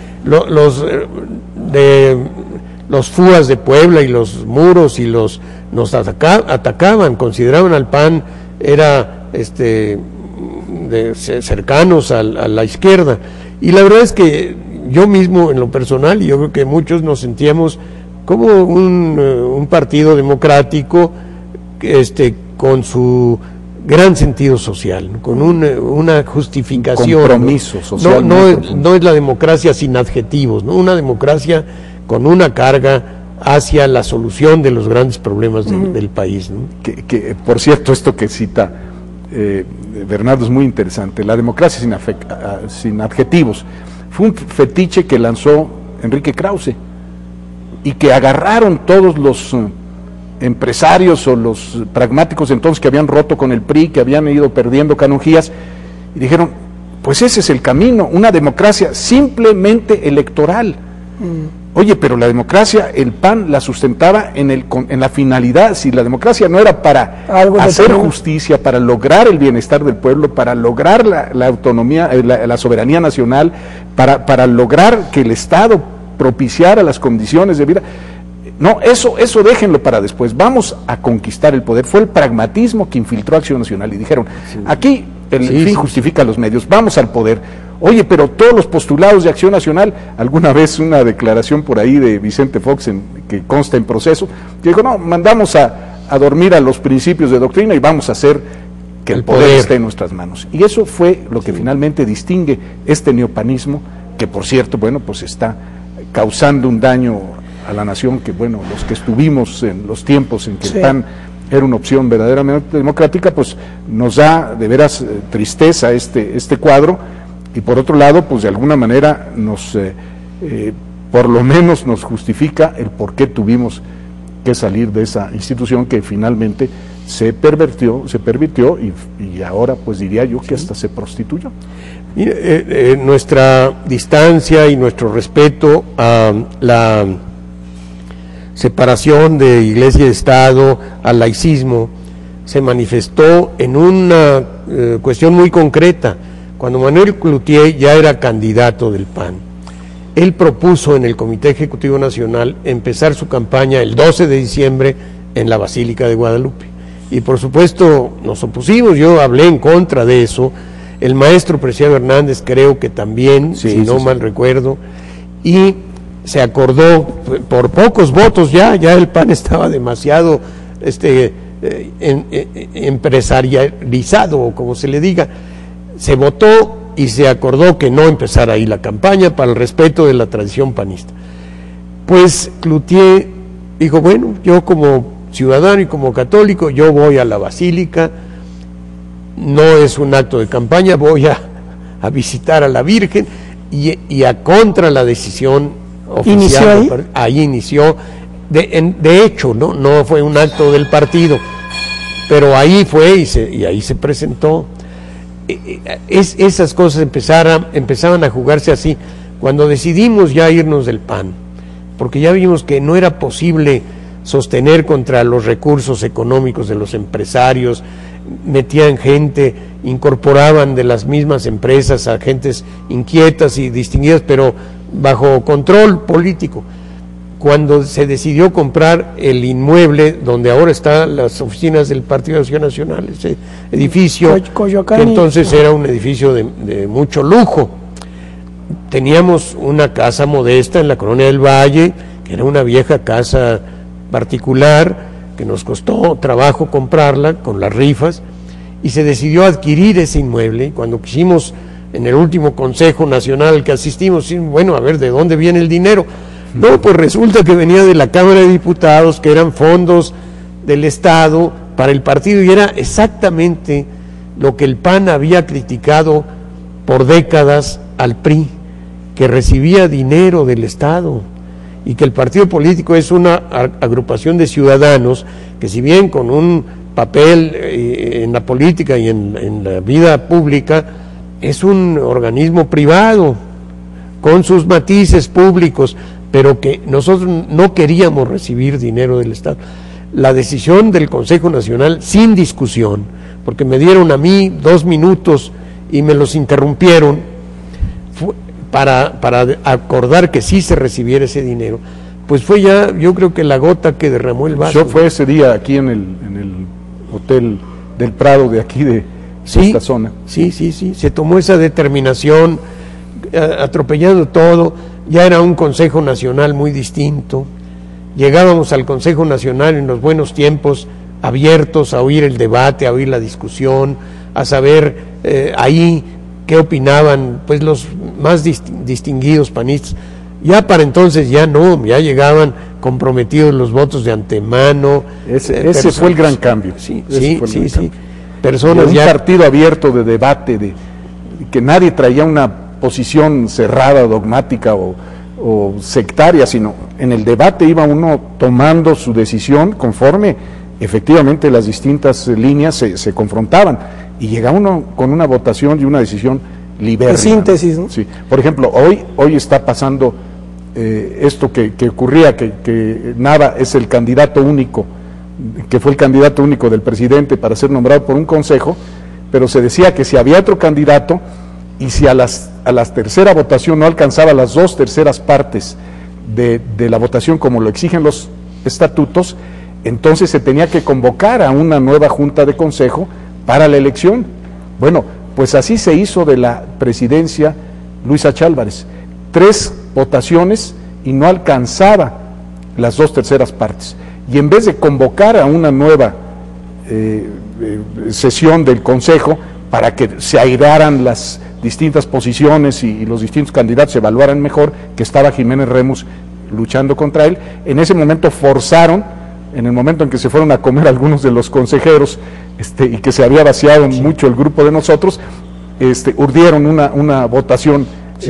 Los FUAs de Puebla y los muros y nos atacaban, consideraban al PAN era cercanos a la izquierda, y la verdad es que yo mismo en lo personal, y yo creo que muchos nos sentíamos como un partido democrático con su gran sentido social, con una justificación, compromiso social. No es la democracia sin adjetivos, ¿no? Una democracia con una carga hacia la solución de los grandes problemas del país, ¿no? Que por cierto, esto que cita Bernardo es muy interesante. La democracia sin adjetivos fue un fetiche que lanzó Enrique Krause y que agarraron todos los empresarios o los pragmáticos entonces que habían roto con el PRI, que habían ido perdiendo canonjías, y dijeron, pues ese es el camino, una democracia simplemente electoral. Oye, pero la democracia, el PAN la sustentaba en la finalidad. Si la democracia no era para hacer justicia, para lograr el bienestar del pueblo, para lograr la autonomía, la soberanía nacional, para lograr que el Estado propiciara las condiciones de vida. No, eso déjenlo para después, vamos a conquistar el poder. Fue el pragmatismo que infiltró Acción Nacional y dijeron, aquí el fin justifica los medios, vamos al poder. Oye, pero todos los postulados de Acción Nacional, alguna vez una declaración por ahí de Vicente Fox que consta en proceso, que dijo, no, mandamos a dormir a los principios de doctrina y vamos a hacer que el poder esté en nuestras manos. Y eso fue lo que finalmente distingue este neopanismo, que por cierto, bueno, pues está causando un daño a la nación, que bueno, los que estuvimos en los tiempos en que el PAN era una opción verdaderamente democrática, pues nos da de veras tristeza este cuadro, y por otro lado, pues de alguna manera por lo menos nos justifica el por qué tuvimos que salir de esa institución que finalmente se pervirtió y ahora pues diría yo que hasta se prostituyó. Nuestra distancia y nuestro respeto a la separación de Iglesia y Estado, al laicismo, se manifestó en una cuestión muy concreta. Cuando Manuel Cloutier ya era candidato del PAN, él propuso en el Comité Ejecutivo Nacional empezar su campaña el 12 de diciembre en la Basílica de Guadalupe. Y por supuesto nos opusimos, yo hablé en contra de eso, el maestro Preciado Hernández creo que también, si no mal recuerdo, y se acordó por pocos votos, ya el PAN estaba demasiado empresarializado, o como se le diga. Se votó y se acordó que no empezara ahí la campaña para el respeto de la tradición panista. Pues Cloutier dijo, bueno, yo como ciudadano y como católico, yo voy a la Basílica, no es un acto de campaña, voy a visitar a la Virgen, y a contra la decisión oficial. ¿Inició ahí? Ahí inició, de hecho, no fue un acto del partido, pero ahí fue y ahí se presentó. Esas cosas empezaban a jugarse así. Cuando decidimos ya irnos del PAN, porque ya vimos que no era posible sostener contra los recursos económicos de los empresarios, metían gente, incorporaban de las mismas empresas a gentes inquietas y distinguidas, pero bajo control político. cuando se decidió comprar el inmueble donde ahora están las oficinas del Partido de Acción Nacional, ese edificio, que entonces era un edificio de mucho lujo. Teníamos una casa modesta en la Colonia del Valle, que era una vieja casa particular, que nos costó trabajo comprarla con las rifas, y se decidió adquirir ese inmueble. Y cuando quisimos, en el último Consejo Nacional que asistimos, bueno, a ver, ¿de dónde viene el dinero? No, pues resulta que venía de la Cámara de Diputados, que eran fondos del Estado para el partido, y era exactamente lo que el PAN había criticado por décadas al PRI, que recibía dinero del Estado, y que el partido político es una agrupación de ciudadanos que, si bien con un papel en la política y en la vida pública, es un organismo privado, con sus matices públicos, pero que nosotros no queríamos recibir dinero del Estado. La decisión del Consejo Nacional, sin discusión, porque me dieron a mí 2 minutos y me los interrumpieron, fue para acordar que sí se recibiera ese dinero, pues fue ya, yo creo que la gota que derramó el vaso. Yo fue ese día aquí en el Hotel del Prado de aquí de esta zona. Sí, se tomó esa determinación, atropellando todo. Ya era un Consejo Nacional muy distinto. Llegábamos al Consejo Nacional en los buenos tiempos, abiertos a oír el debate, a oír la discusión, a saber ahí qué opinaban pues los más distinguidos panistas. Ya para entonces ya no, ya llegaban comprometidos los votos de antemano. Ese fue el gran cambio. Sí. Personas un partido abierto de debate, de que nadie traía una posición cerrada, dogmática o sectaria, sino en el debate iba uno tomando su decisión conforme efectivamente las distintas líneas se confrontaban, y llegaba uno con una votación y una decisión libérrima. De síntesis, ¿no? Sí. Por ejemplo, hoy está pasando esto que ocurría, que Nava es el candidato único, que fue el candidato único del presidente para ser nombrado por un consejo, pero se decía que si había otro candidato, y si a la tercera votación no alcanzaba las 2/3 partes de la votación como lo exigen los estatutos, entonces se tenía que convocar a una nueva junta de consejo para la elección. Bueno, pues así se hizo de la presidencia Luis H. Álvarez. 3 votaciones y no alcanzaba las 2/3 partes. Y en vez de convocar a una nueva sesión del consejo para que se airearan las distintas posiciones y los distintos candidatos se evaluaran mejor, que estaba Jiménez Remus luchando contra él, en ese momento forzaron, en el momento en que se fueron a comer algunos de los consejeros y que se había vaciado mucho el grupo de nosotros, urdieron una votación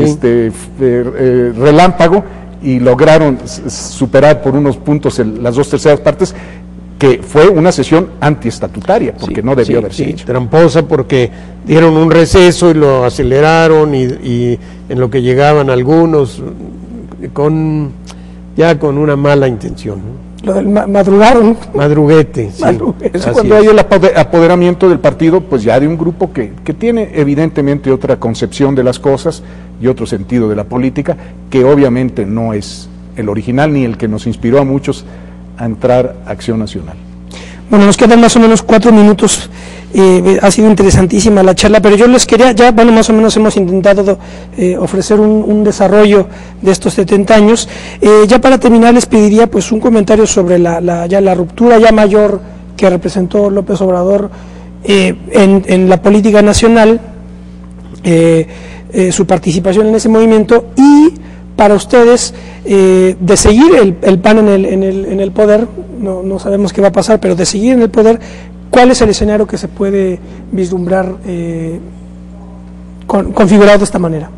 relámpago y lograron superar por unos puntos las 2/3 partes, que fue una sesión antiestatutaria, porque no debió haber sido. Tramposa, porque dieron un receso y lo aceleraron, y en lo que llegaban algunos con una mala intención, ¿no? Lo del madrugaron. Madruguete, sí. Es cuando hay el apoderamiento del partido, pues ya de un grupo que tiene evidentemente otra concepción de las cosas y otro sentido de la política, que obviamente no es el original ni el que nos inspiró a muchos a entrar a Acción Nacional. Bueno, nos quedan más o menos 4 minutos. Ha sido interesantísima la charla, pero yo les quería, más o menos hemos intentado ofrecer un desarrollo de estos 70 años. Ya para terminar les pediría pues un comentario sobre la ruptura ya mayor que representó López Obrador en la política nacional, su participación en ese movimiento, y para ustedes, de seguir el PAN en el poder, no sabemos qué va a pasar, pero de seguir en el poder, ¿cuál es el escenario que se puede vislumbrar configurado de esta manera?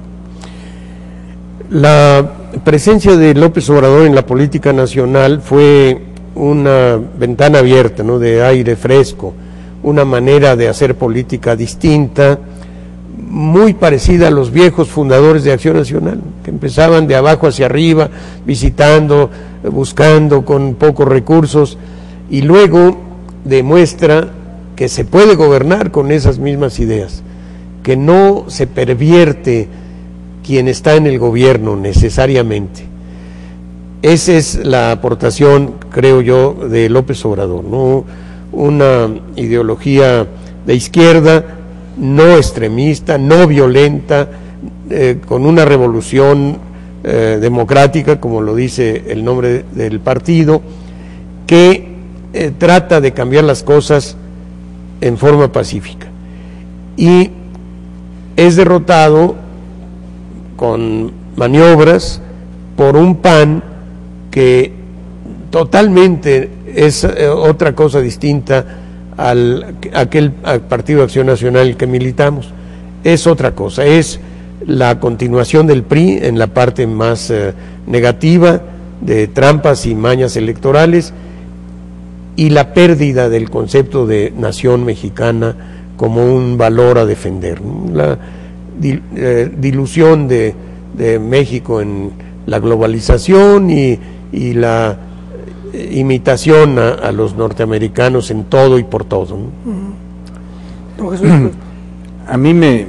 La presencia de López Obrador en la política nacional fue una ventana abierta, ¿no?, de aire fresco, una manera de hacer política distinta, muy parecida a los viejos fundadores de Acción Nacional, que empezaban de abajo hacia arriba, visitando, buscando con pocos recursos, y luego demuestra que se puede gobernar con esas mismas ideas, que no se pervierte quien está en el gobierno necesariamente. Esa es la aportación, creo yo, de López Obrador, ¿no? Una ideología de izquierda, no extremista, no violenta, con una revolución democrática, como lo dice el nombre del partido, que trata de cambiar las cosas en forma pacífica. Y es derrotado con maniobras por un PAN que totalmente es otra cosa distinta al Partido de Acción Nacional que militamos. Es otra cosa, es la continuación del PRI en la parte más negativa de trampas y mañas electorales, y la pérdida del concepto de nación mexicana como un valor a defender, ¿no? La dilución de México en la globalización y la imitación a los norteamericanos en todo y por todo, ¿no? A mí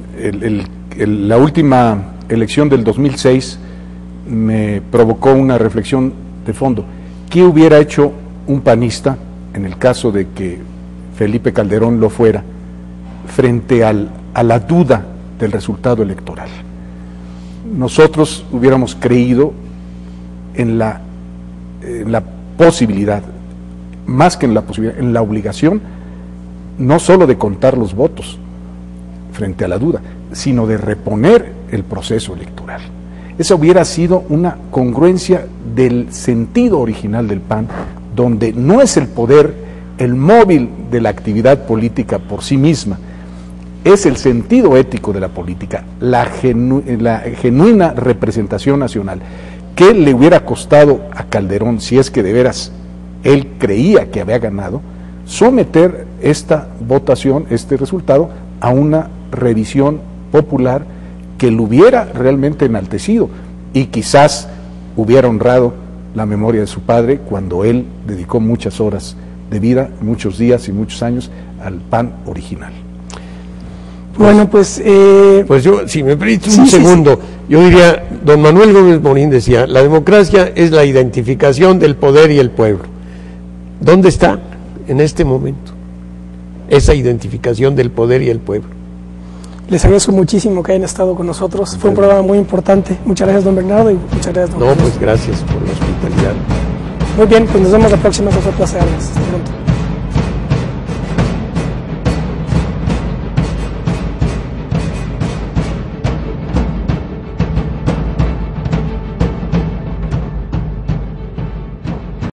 la última elección del 2006 me provocó una reflexión de fondo. ¿Qué hubiera hecho un panista, en el caso de que Felipe Calderón lo fuera, frente a la duda del resultado electoral? Nosotros hubiéramos creído en la posibilidad, más que en la posibilidad, en la obligación, no solo de contar los votos frente a la duda, sino de reponer el proceso electoral. Esa hubiera sido una congruencia del sentido original del PAN, donde no es el poder el móvil de la actividad política por sí misma, es el sentido ético de la política, la genuina representación nacional. ¿Qué le hubiera costado a Calderón, si es que de veras él creía que había ganado, someter esta votación, este resultado, a una revisión popular que lo hubiera realmente enaltecido y quizás hubiera honrado la memoria de su padre cuando él dedicó muchas horas de vida, muchos días y muchos años al PAN original? Bueno, pues yo, si me permite un segundo, yo diría, don Manuel Gómez Morín decía, la democracia es la identificación del poder y el pueblo. ¿Dónde está en este momento esa identificación del poder y el pueblo? Les agradezco muchísimo que hayan estado con nosotros. Fue un programa muy importante. Muchas gracias, don Bernardo, y muchas gracias, don Jesús. Pues gracias por la hospitalidad. Muy bien, pues nos vemos la próxima. Fue un placer. Hasta pronto.